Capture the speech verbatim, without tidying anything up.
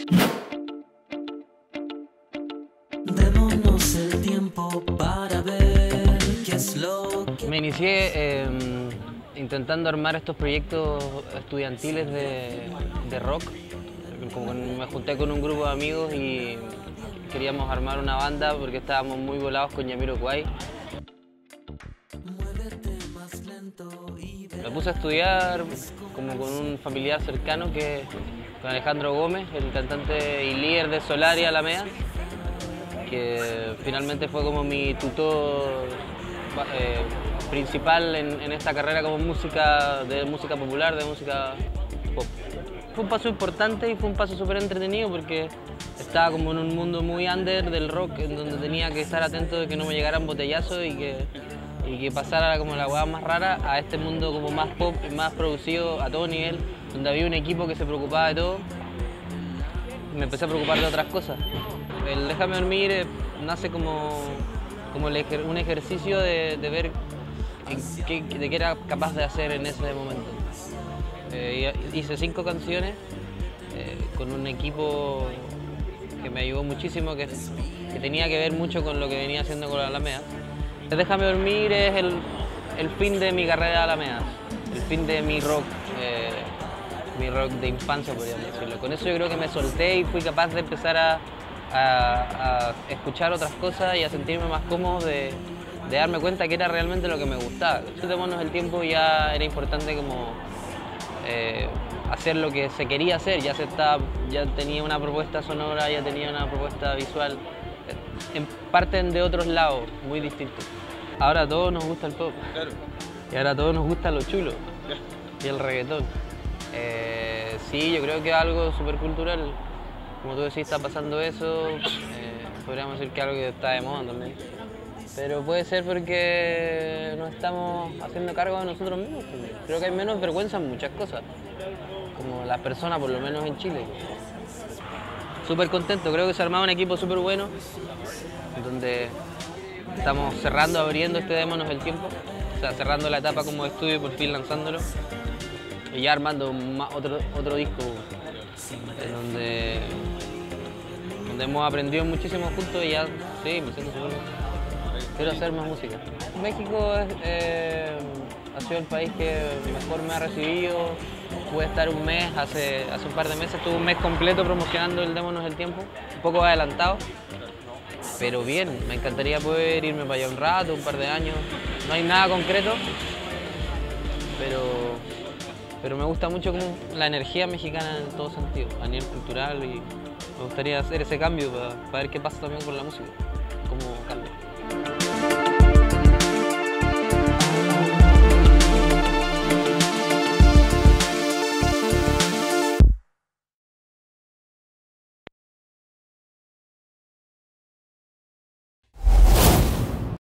Démonos el tiempo para ver qué es lo que... Me inicié eh, intentando armar estos proyectos estudiantiles de, de rock. Como me junté con un grupo de amigos y queríamos armar una banda porque estábamos muy volados con Jamiroquai. Me puse a estudiar como con un familiar cercano, que con Alejandro Gómez, el cantante y líder de Solari Alameda, que finalmente fue como mi tutor eh, principal en, en esta carrera como música, de música popular, de música pop. Fue un paso importante y fue un paso súper entretenido porque estaba como en un mundo muy under del rock, en donde tenía que estar atento de que no me llegaran botellazos y que, y que pasara como la hueá más rara a este mundo como más pop, más producido a todo nivel, donde había un equipo que se preocupaba de todo. Me empecé a preocupar de otras cosas. El Déjame Dormir eh, nace como, como el ejer, un ejercicio de, de ver en qué, de qué era capaz de hacer en ese momento. Eh, hice cinco canciones eh, con un equipo que me ayudó muchísimo, que, que tenía que ver mucho con lo que venía haciendo con la Alameda. Déjame Dormir es el, el fin de mi carrera de Alameda, el fin de mi rock, eh, mi rock de infancia, podríamos decirlo. Con eso yo creo que me solté y fui capaz de empezar a, a, a escuchar otras cosas y a sentirme más cómodo de, de darme cuenta que era realmente lo que me gustaba. Démonos el tiempo, ya era importante como eh, hacer lo que se quería hacer, ya, se estaba, ya tenía una propuesta sonora, ya tenía una propuesta visual, en parten de otros lados muy distintos. Ahora a todos nos gusta el pop, Claro. Y ahora a todos nos gusta lo chulo y el reggaetón. Eh, sí, yo creo que es algo súper cultural. Como tú decís, está pasando eso. Eh, podríamos decir que es algo que está de moda también. Pero puede ser porque nos estamos haciendo cargo de nosotros mismos también. Creo que hay menos vergüenza en muchas cosas, como las personas, por lo menos en Chile. Súper contento, creo que se ha armado un equipo súper bueno, donde estamos cerrando, abriendo este Démonos el Tiempo. O sea, cerrando la etapa como de estudio y por fin lanzándolo. Y ya armando otro, otro disco en donde, donde hemos aprendido muchísimo juntos y ya, sí, me siento súper bien. Quiero hacer más música. México es, eh, ha sido el país que mejor me ha recibido. Pude estar un mes, hace, hace un par de meses, estuve un mes completo promocionando el Démonos el Tiempo, un poco adelantado, pero bien, me encantaría poder irme para allá un rato, un par de años. No hay nada concreto, pero, pero me gusta mucho como la energía mexicana en todo sentido, a nivel cultural, y me gustaría hacer ese cambio para, para ver qué pasa también con la música, cómo cambia.